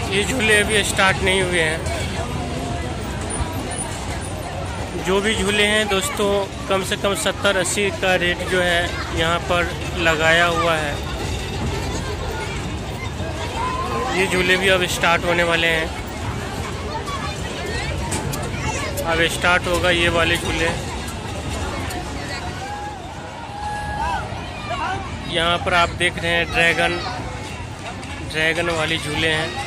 ये झूले अभी स्टार्ट नहीं हुए हैं। जो भी झूले हैं दोस्तों कम से कम 70-80 का रेट जो है यहाँ पर लगाया हुआ है। ये झूले भी अब स्टार्ट होने वाले हैं। अब स्टार्ट होगा ये वाले झूले। यहाँ पर आप देख रहे हैं ड्रैगन वाली झूले हैं।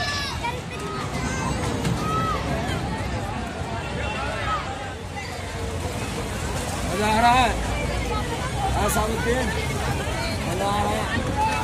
मजा आ रहा है, मजा आ रहा है।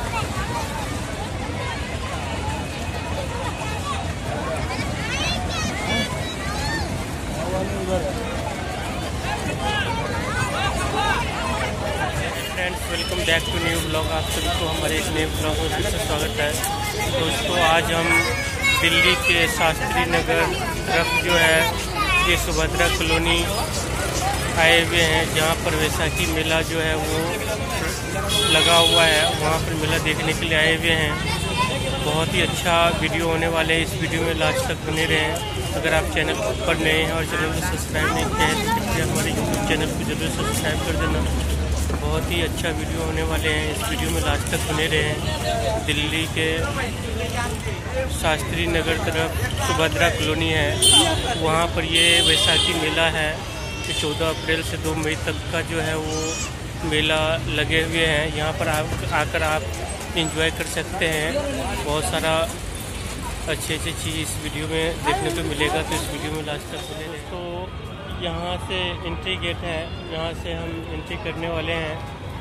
Friends, welcome back to new blog. आप सभी को हमारे एक नए ब्लॉग में फिर से स्वागत है। दोस्तों आज हम दिल्ली के शास्त्री नगर तरफ जो है ये सुभद्रा कॉलोनी आए हुए हैं, जहाँ पर वैसाखी मेला जो है वो लगा हुआ है। वहाँ पर मेला देखने के लिए आए हुए हैं। बहुत ही अच्छा वीडियो होने वाले हैं। इस वीडियो में लास्ट तक बने रहें। अगर आप चैनल पर नए हैं और चैनल को सब्सक्राइब नहीं किया है तो कृपया हमारे यूट्यूब चैनल को जरूर सब्सक्राइब कर देना। बहुत ही अच्छा वीडियो होने वाले हैं। इस वीडियो में लास्ट तक बने रहें। दिल्ली के शास्त्री नगर तरफ सुभद्रा कॉलोनी है, वहाँ पर ये वैसाखी मेला है। 14 अप्रैल से 2 मई तक का जो है वो मेला लगे हुए हैं। यहाँ पर आकर आप एंजॉय कर सकते हैं। बहुत सारा अच्छी चीज़ इस वीडियो में देखने को मिलेगा, तो इस वीडियो में लास्ट तक बने रहें। तो यहाँ से एंट्री गेट है, यहाँ से हम एंट्री करने वाले हैं।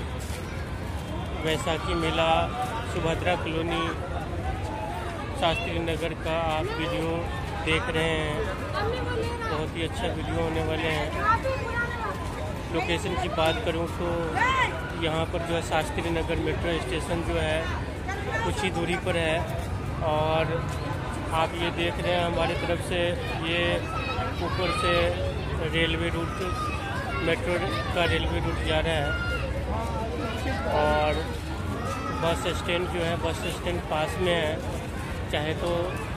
वैसाखी मेला सुभद्रा कॉलोनी शास्त्री नगर का आप वीडियो देख रहे हैं। बहुत ही अच्छा वीडियो होने वाले हैं। लोकेशन की बात करूं तो यहाँ पर जो है शास्त्री नगर मेट्रो स्टेशन जो है कुछ ही दूरी पर है। और आप ये देख रहे हैं हमारी तरफ से ये ऊपर से रेलवे रूट, मेट्रो का रेलवे रूट जा रहा है। और बस स्टैंड जो है, बस स्टैंड पास में है। चाहे तो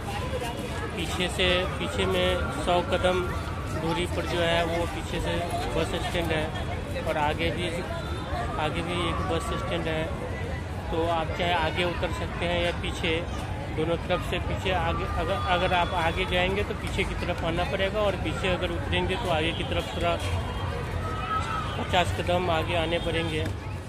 पीछे में 100 कदम दूरी पर जो है वो पीछे से बस स्टैंड है। और आगे भी एक बस स्टैंड है। तो आप चाहे आगे उतर सकते हैं या पीछे, दोनों तरफ से पीछे आगे। अगर आप आगे जाएंगे तो पीछे की तरफ आना पड़ेगा, और पीछे अगर उतरेंगे तो आगे की तरफ थोड़ा 50 कदम आगे आने पड़ेंगे।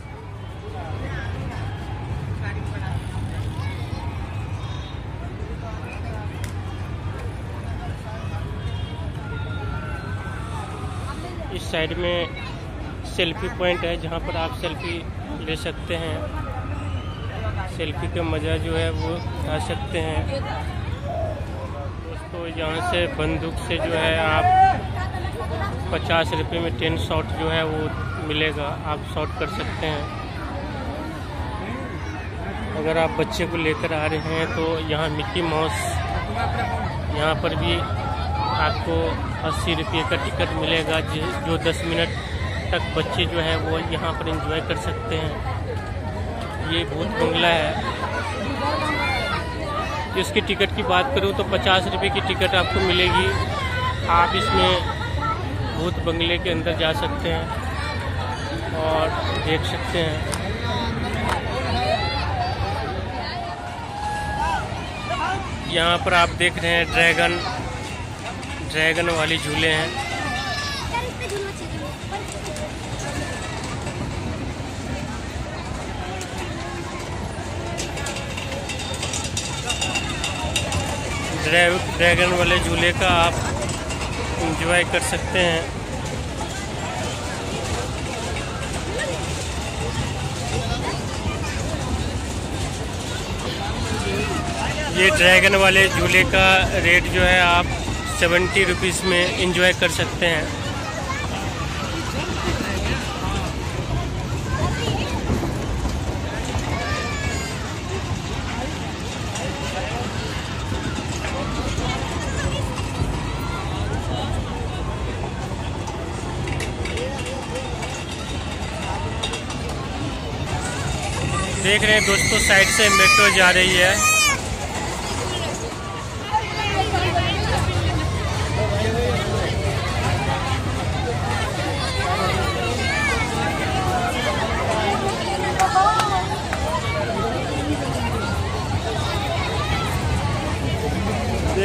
इस साइड में सेल्फी पॉइंट है, जहाँ पर आप सेल्फी ले सकते हैं। सेल्फी का मज़ा जो है वो उठा सकते हैं। दोस्तों यहाँ से बंदूक से जो है आप 50 रुपये में 10 शॉट जो है वो मिलेगा, आप शॉट कर सकते हैं। अगर आप बच्चे को लेकर आ रहे हैं तो यहाँ मिक्की माउस, यहाँ पर भी आपको 80 रुपये का टिकट मिलेगा, जो 10 मिनट तक बच्चे जो है वो यहाँ पर एंजॉय कर सकते हैं। ये भूत बंगला है। इसकी टिकट की बात करूँ तो 50 रुपये की टिकट आपको मिलेगी। आप इसमें भूत बंगले के अंदर जा सकते हैं और देख सकते हैं। यहाँ पर आप देख रहे हैं ड्रैगन वाली झूले हैं। ड्रैगन वाले झूले का आप एंजॉय कर सकते हैं। ये ड्रैगन वाले झूले का रेट जो है आप 70 रुपीज़ में एंजॉय कर सकते हैं। देख रहे हैं दोस्तों, साइड से मेट्रो जा रही है।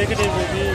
देख रहे बेबी।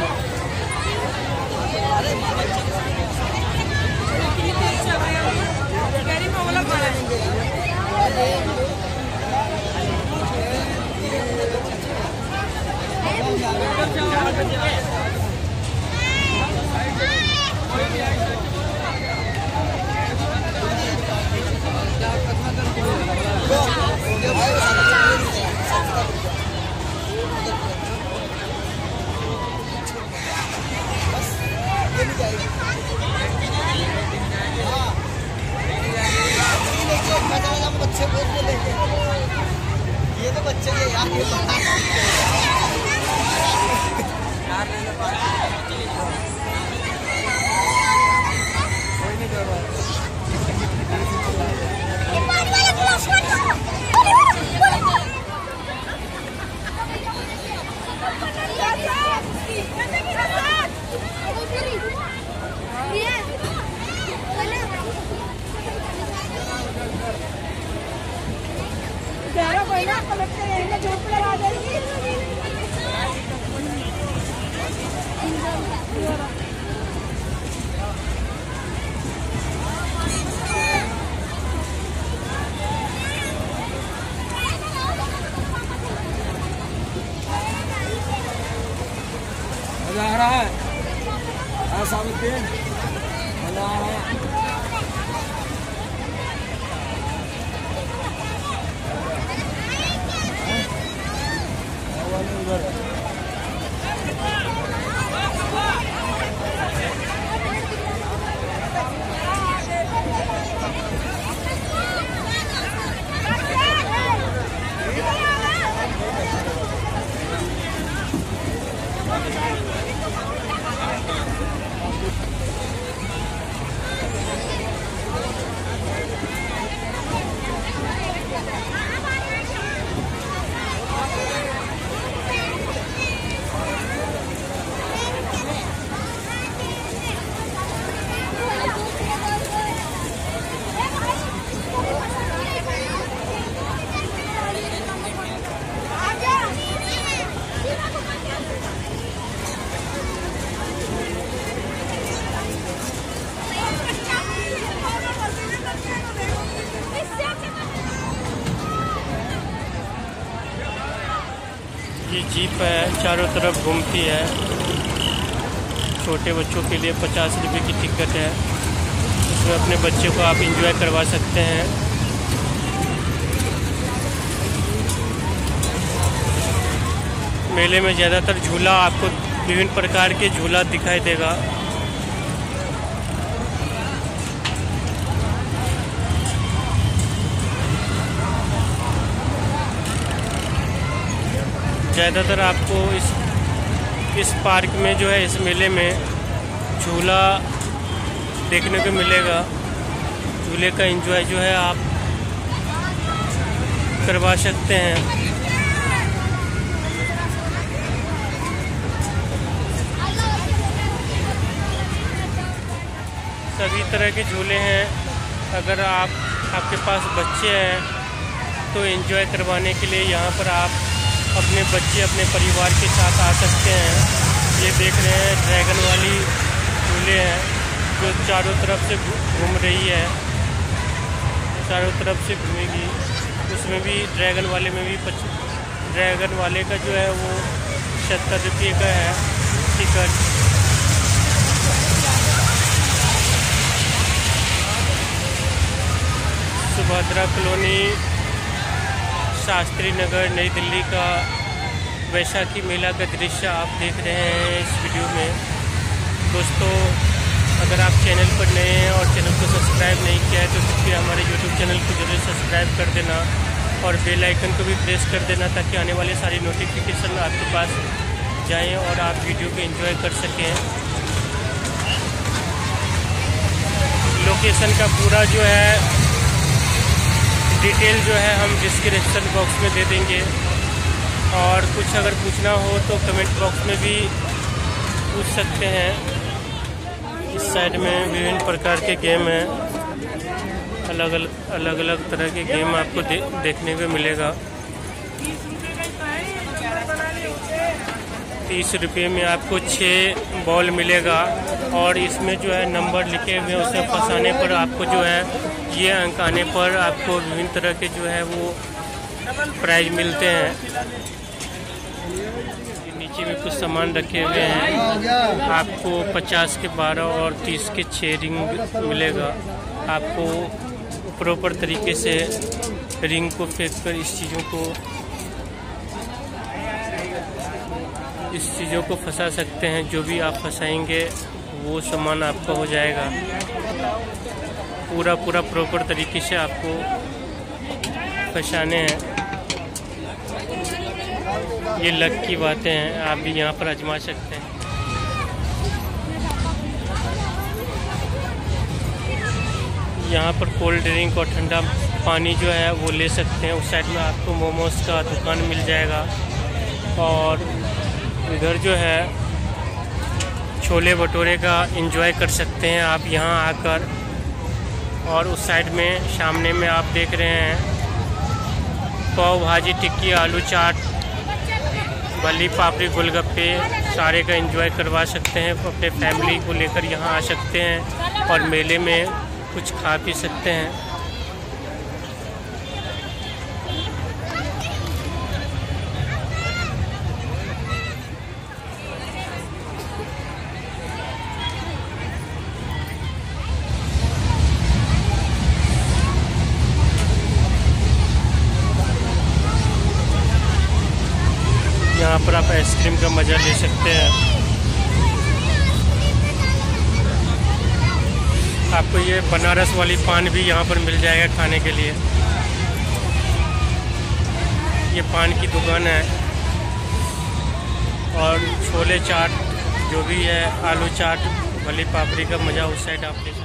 बच्चे बहुत बोलेंगे, ये तो बच्चे के यार ये कोई नहीं कर रहा। मजा आ रहा है साबित मजा आ रहा है। ये जीप है, चारों तरफ घूमती है। छोटे बच्चों के लिए 50 रुपये की टिकट है। इसमें अपने बच्चे को आप एंजॉय करवा सकते हैं। मेले में ज़्यादातर झूला आपको विभिन्न प्रकार के झूला दिखाई देगा। ज़्यादातर आपको इस पार्क में जो है, इस मेले में झूला देखने को मिलेगा। झूले का एंजॉय जो है आप करवा सकते हैं। सभी तरह के झूले हैं। अगर आपके पास बच्चे हैं तो एंजॉय करवाने के लिए यहाँ पर आप अपने बच्चे अपने परिवार के साथ आ सकते हैं। ये देख रहे हैं ड्रैगन वाली झूले हैं जो चारों तरफ से घूम रही है, चारों तरफ से घूमेगी। उसमें भी ड्रैगन वाले में भी ड्रैगन वाले का जो है वो 70 रुपये का है टिकट। सुभद्रा कॉलोनी, शास्त्री नगर, नई दिल्ली का वैशाखी मेला का दृश्य आप देख रहे हैं इस वीडियो में। दोस्तों, अगर आप चैनल पर नए हैं और चैनल को सब्सक्राइब नहीं किया है तो कृपया हमारे यूट्यूब चैनल को जरूर सब्सक्राइब कर देना और बेल आइकन को भी प्रेस कर देना ताकि आने वाले सारी नोटिफिकेशन आपके पास जाएं और आप वीडियो को एंजॉय कर सकें। लोकेशन का पूरा जो है डिटेल जो है हम डिस्क्रिप्शन बॉक्स में दे देंगे और कुछ अगर पूछना हो तो कमेंट बॉक्स में भी पूछ सकते हैं। इस साइड में विभिन्न प्रकार के गेम हैं, अलग अलग तरह के गेम आपको देखने को मिलेगा। 30 रुपये में आपको 6 बॉल मिलेगा और इसमें जो है नंबर लिखे हुए हैं, उसे फंसाने पर आपको जो है ये अंक आने पर आपको विभिन्न तरह के जो है वो प्राइज मिलते हैं। नीचे में कुछ सामान रखे हुए हैं। आपको 50 के 12 और 30 के 6 रिंग मिलेगा। आपको प्रॉपर तरीके से रिंग को फेंक कर इस चीज़ों को फंसा सकते हैं। जो भी आप फंसाएंगे वो सामान आपका हो जाएगा। पूरा प्रॉपर तरीके से आपको फंसाने हैं। ये लक की बातें हैं, आप भी यहाँ पर आजमा सकते हैं। यहाँ पर कोल्ड ड्रिंक और ठंडा पानी जो है वो ले सकते हैं। उस साइड में आपको मोमोज का दुकान मिल जाएगा और इधर जो है छोले भटूरे का एंजॉय कर सकते हैं आप यहाँ आकर। और उस साइड में सामने में आप देख रहे हैं पाव भाजी, टिक्की, आलू चाट, भली पापड़ी, गोलगप्पे सारे का एंजॉय करवा सकते हैं। अपने फैमिली को लेकर यहाँ आ सकते हैं और मेले में कुछ खा पी सकते हैं। यहाँ पर आप आइसक्रीम का मज़ा ले सकते हैं। आपको ये बनारस वाली पान भी यहाँ पर मिल जाएगा खाने के लिए। ये पान की दुकान है और छोले चाट जो भी है, आलू चाट, भली पापड़ी का मज़ा उस साइड आप ले सकते हैं।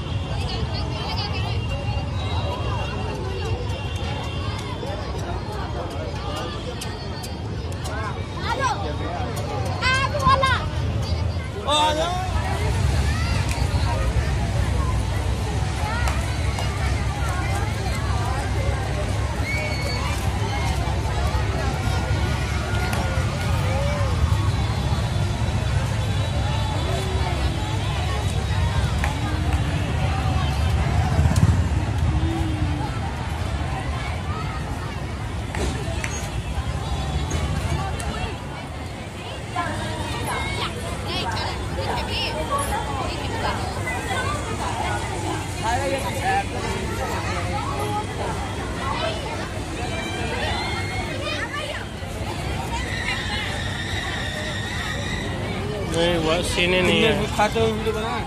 नहीं वो सीने नहीं है। खाते हुए वीडियो बना।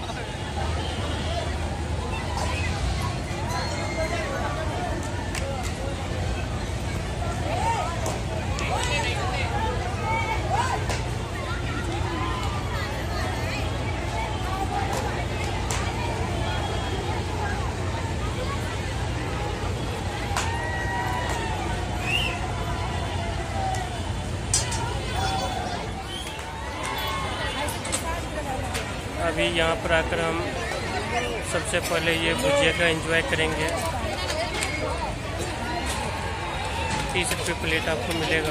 अभी यहाँ पर आकर हम सबसे पहले ये भुजिया का एंजॉय करेंगे। 30 रुपये प्लेट आपको मिलेगा।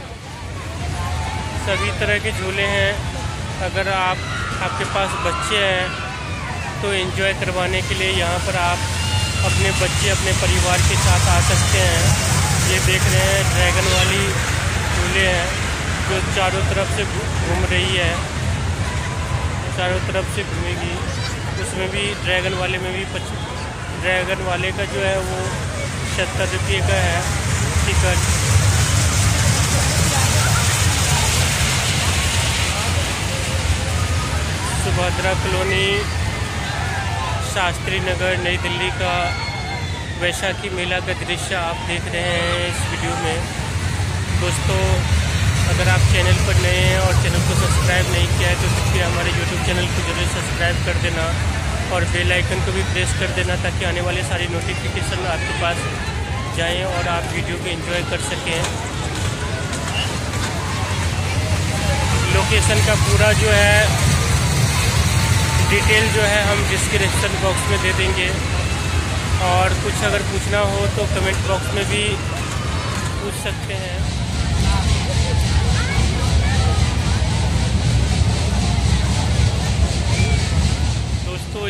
सभी तरह के झूले हैं। अगर आपके पास बच्चे हैं तो एंजॉय करवाने के लिए यहाँ पर आप अपने बच्चे अपने परिवार के साथ आ सकते हैं। ये देख रहे हैं ड्रैगन वाली झूले हैं जो चारों तरफ से घूम रही है, चारों तरफ से घूमेगी। उसमें भी ड्रैगन वाले में भी ड्रैगन वाले का जो है वो 70 रुपये का है टिकट। सुभद्रा कॉलोनी, शास्त्री नगर, नई दिल्ली का वैशाखी मेला का दृश्य आप देख रहे हैं इस वीडियो में। दोस्तों, अगर आप चैनल पर नए हैं और चैनल को सब्सक्राइब नहीं किया है तो कृपया हमारे YouTube चैनल को जरूर सब्सक्राइब कर देना और बेल आइकन को भी प्रेस कर देना ताकि आने वाले सारी नोटिफिकेशन आपके पास जाएं और आप वीडियो को एंजॉय कर सकें। लोकेशन का पूरा जो है डिटेल जो है हम डिस्क्रिप्शन बॉक्स में दे देंगे और कुछ अगर पूछना हो तो कमेंट बॉक्स में भी पूछ सकते हैं।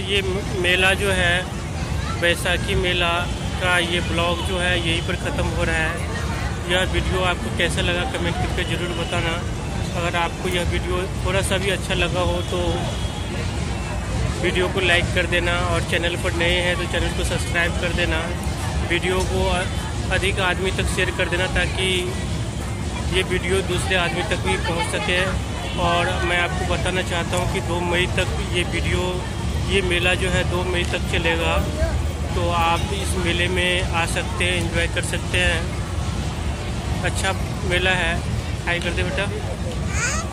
ये मेला जो है बैसाखी मेला का ये ब्लॉग जो है यहीं पर ख़त्म हो रहा है। यह वीडियो आपको कैसा लगा कमेंट करके ज़रूर बताना। अगर आपको यह वीडियो थोड़ा सा भी अच्छा लगा हो तो वीडियो को लाइक कर देना, और चैनल पर नए हैं तो चैनल को सब्सक्राइब कर देना। वीडियो को अधिक आदमी तक शेयर कर देना ताकि ये वीडियो दूसरे आदमी तक भी पहुंच सके। और मैं आपको बताना चाहता हूं कि 2 मई तक ये मेला जो है 2 मई तक चलेगा, तो आप इस मेले में आ सकते हैं, एंजॉय कर सकते हैं। अच्छा मेला है। हाय कर दे बेटा।